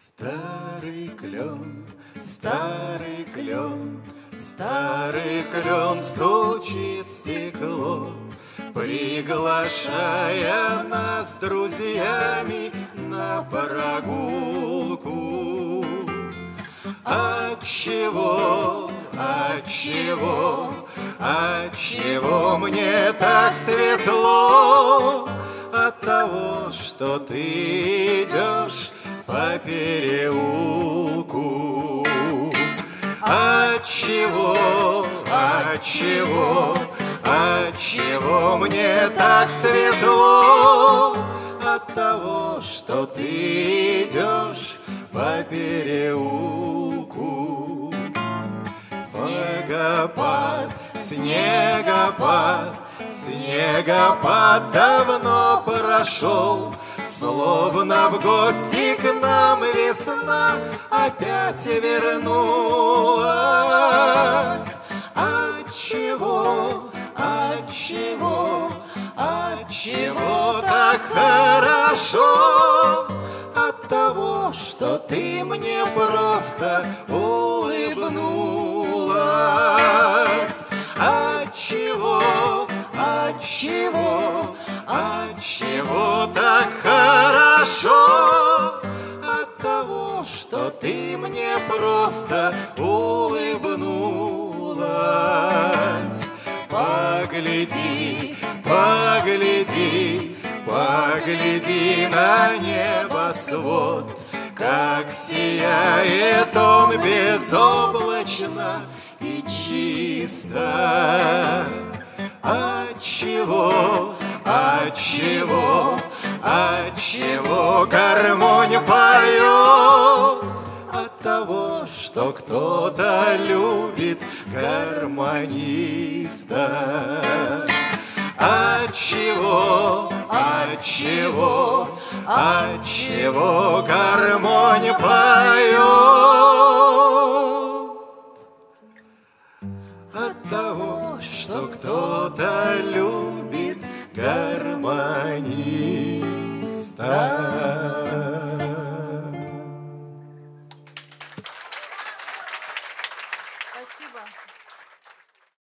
Старый клен, старый клен, старый клен стучит в стекло, приглашая нас с друзьями на прогулку. Отчего, отчего, отчего мне так светло? От того, что ты идешь по переулку. Отчего, отчего, отчего мне так светло? От того, что ты идешь по переулку. Снегопад, снегопад, снегопад давно прошел, словно в гости к нам весна опять вернулась. Отчего, отчего, отчего так хорошо? От того, что ты мне просто улыбнулась. Отчего, отчего, отчего так хорошо? От того, что ты мне просто улыбнулась. Погляди, погляди, погляди на небосвод, как сияет он безоблачно и чисто. Отчего, отчего, отчего гармонь поет? От того, что кто-то любит гармониста. Отчего, отчего, отчего гармонь поет? От того, что кто-то любит гармониста.